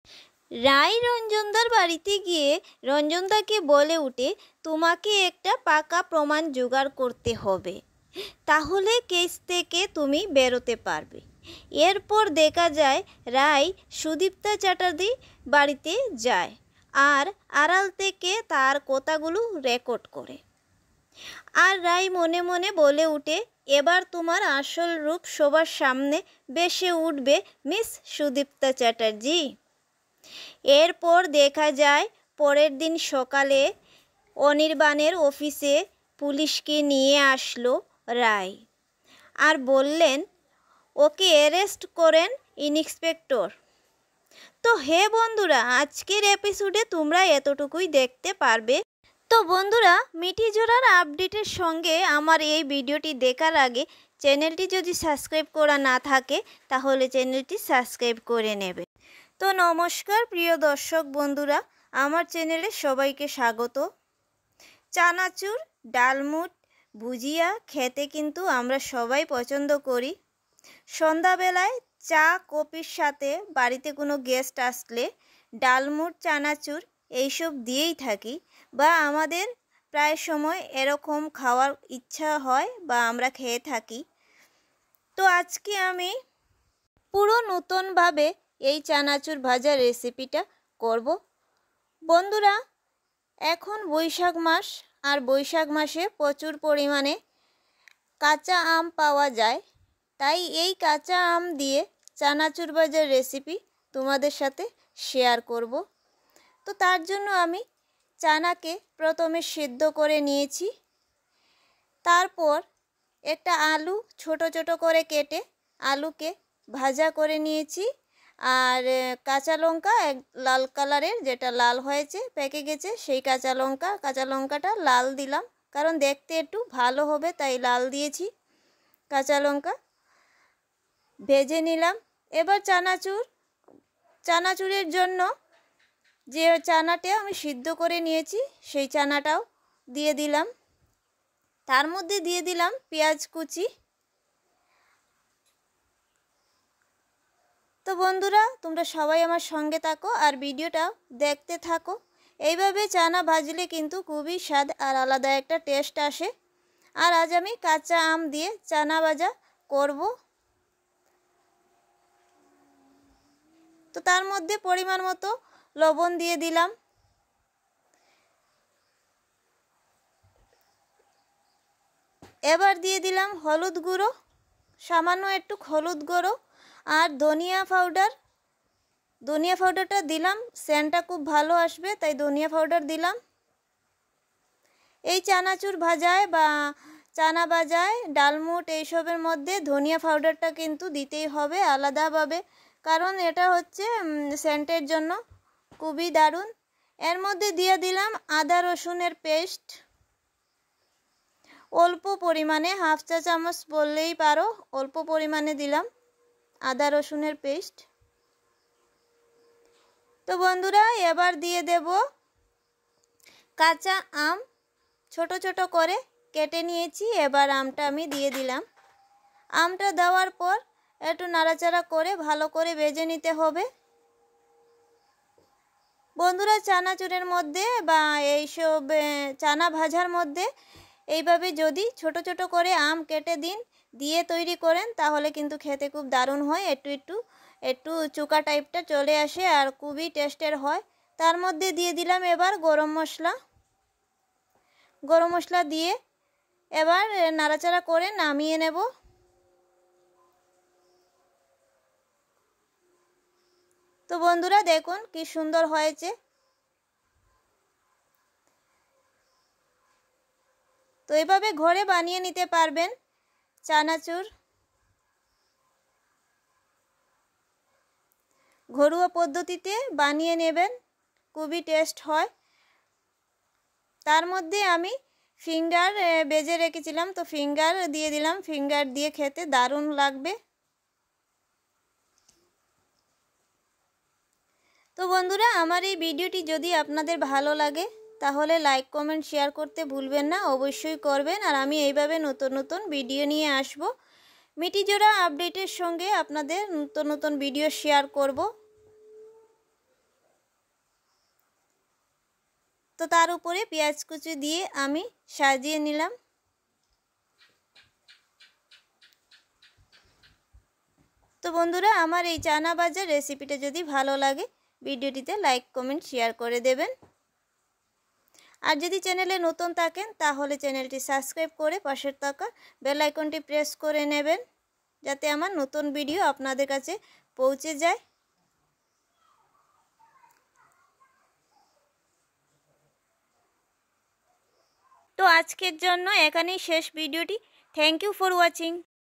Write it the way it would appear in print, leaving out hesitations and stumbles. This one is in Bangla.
রায় রঞ্জনদার বাড়িতে গিয়ে রঞ্জনদাকে বলে উঠে, তোমাকে একটা পাকা প্রমাণ জোগাড় করতে হবে, তাহলে কেস থেকে তুমি বেরোতে পারবে। এরপর দেখা যায় রায় সুদীপ্তা চ্যাটার্জি বাড়িতে যায় আর আড়াল থেকে তার কথাগুলো রেকর্ড করে। আর রায় মনে মনে বলে উঠে, এবার তোমার আসল রূপ সবার সামনে ভেসে উঠবে মিস সুদীপ্তা চ্যাটার্জি। এরপর দেখা যায় পরের দিন সকালে অনির্বাণের অফিসে পুলিশকে নিয়ে আসলো রায় আর বললেন, ওকে অ্যারেস্ট করেন ইন্সপেক্টর। তো হে বন্ধুরা, আজকের এপিসোডে তোমরা এতটুকুই দেখতে পারবে। তো বন্ধুরা, মিঠি জোড়ার আপডেটের সঙ্গে আমার এই ভিডিওটি দেখার আগে চ্যানেলটি যদি সাবস্ক্রাইব করা না থাকে তাহলে চ্যানেলটি সাবস্ক্রাইব করে নেবে। তো নমস্কার প্রিয় দর্শক বন্ধুরা, আমার চ্যানেলে সবাইকে স্বাগত। চানাচুর, ডালমুট, ভুজিয়া খেতে কিন্তু আমরা সবাই পছন্দ করি। সন্ধ্যাবেলায় চা কফির সাথে বাড়িতে কোনো গেস্ট আসলে ডালমুট, চানাচুর এইসব দিয়েই থাকি, বা আমাদের প্রায় সময় এরকম খাওয়ার ইচ্ছা হয় বা আমরা খেয়ে থাকি। তো আজকে আমি পুরো নতুনভাবে এই চানাচুর ভাজার রেসিপিটা করব। বন্ধুরা, এখন বৈশাখ মাস, আর বৈশাখ মাসে প্রচুর পরিমাণে কাঁচা আম পাওয়া যায়, তাই এই কাঁচা আম দিয়ে চানাচুর ভাজার রেসিপি তোমাদের সাথে শেয়ার করব। তো তার জন্য আমি চানাকে প্রথমে সিদ্ধ করে নিয়েছি, তারপর একটা আলু ছোট ছোট করে কেটে আলুকে ভাজা করে নিয়েছি, আর কাঁচা লঙ্কা লাল কালারের, যেটা লাল হয়েছে পেকে গেছে সেই কাঁচা লঙ্কাটা লাল দিলাম, কারণ দেখতে একটু ভালো হবে তাই লাল দিয়েছি। কাঁচা লঙ্কা ভেজে নিলাম। এবার চানাচুরের জন্য যে চানাটা আমি সিদ্ধ করে নিয়েছি সেই চানাটাও দিয়ে দিলাম। তার মধ্যে দিয়ে দিলাম পেঁয়াজ কুচি। তো বন্ধুরা, তোমরা সবাই আমার সঙ্গে থাকো আর ভিডিওটা দেখতে থাকো। এইভাবে চানা ভাজলে কিন্তু খুবই স্বাদ আর আলাদা একটা টেস্ট আসে। আর আজ আমি কাঁচা আম দিয়ে চানা ভাজা করব। তো তার মধ্যে পরিমাণ মতো লবণ দিয়ে দিলাম। এবার দিয়ে দিলাম হলুদ গুঁড়ো, সামান্য একটু হলুদ গুঁড়ো, আর ধনিয়া পাউডারটা দিলাম, সেন্টটা খুব ভালো আসবে তাই ধনিয়া পাউডার দিলাম। এই চানাচুর ভাজায় বা চানা ভাজায়, ডালমুট এইসবের মধ্যে ধনিয়া পাউডারটা কিন্তু দিতেই হবে আলাদাভাবে, কারণ এটা হচ্ছে সেন্টের জন্য খুবই দারুণ। এর মধ্যে দিয়ে দিলাম আদা রসুনের পেস্ট, অল্প পরিমাণে, হাফ চা চামচ বললেই পারো, অল্প পরিমাণে দিলাম আদা রসুনের পেস্ট। তো বন্ধুরা, এবার দিয়ে দেব কাঁচা আম, ছোট ছোট করে কেটে নিয়েছি। এবার আমটা আমি দিয়ে দিলাম। আমটা দেওয়ার পর একটু নাড়াচাড়া করে ভালো করে ভেজে নিতে হবে। বন্ধুরা, চানাচুরের মধ্যে বা এইসব চানা ভাজার মধ্যে এইভাবে যদি ছোট ছোট করে আম কেটে দিয়ে তৈরি করেন তাহলে কিন্তু খেতে খুব দারুণ হয়, একটু চোকা টাইপটা চলে আসে আর খুবই টেস্টের হয়। তার মধ্যে দিয়ে দিলাম এবার গরম মশলা দিয়ে এবার নাড়াচাড়া করে নামিয়ে নেব। তো বন্ধুরা দেখুন কি সুন্দর হয়েছে। তো এভাবে ঘরে বানিয়ে নিতে পারবেন চানাচুর, ঘরোয়া পদ্ধতিতে বানিয়ে নেবেন, খুবই টেস্ট হয়। তার মধ্যে আমি ফিঙ্গার বেজে রেখেছিলাম, তো ফিঙ্গার দিয়ে দিলাম, ফিঙ্গার দিয়ে খেতে দারুণ লাগবে। তো বন্ধুরা, আমার এই ভিডিওটি যদি আপনাদের ভালো লাগে তাহলে লাইক কমেন্ট শেয়ার করতে ভুলবেন না, অবশ্যই করবেন। আর আমি এইভাবে নতুন নতুন ভিডিও নিয়ে আসব, মিঠি জোড়া আপডেটের সঙ্গে আপনাদের নতুন নতুন ভিডিও শেয়ার করব। তো তার উপরে পেঁয়াজ কুচি দিয়ে আমি সাজিয়ে নিলাম। তো বন্ধুরা, আমার এই চানা ভাজার রেসিপিটা যদি ভালো লাগে ভিডিওটিতে লাইক কমেন্ট শেয়ার করে দেবেন। আর যদি চ্যানেলে নতুন থাকেন তাহলে চ্যানেলটি সাবস্ক্রাইব করে পাশের থাকা বেল আইকনটি প্রেস করে নেবেন, যাতে আমার নতুন ভিডিও আপনাদের কাছে পৌঁছে যায়। তো আজকের জন্য এখানেই শেষ ভিডিওটি। Thank you for watching.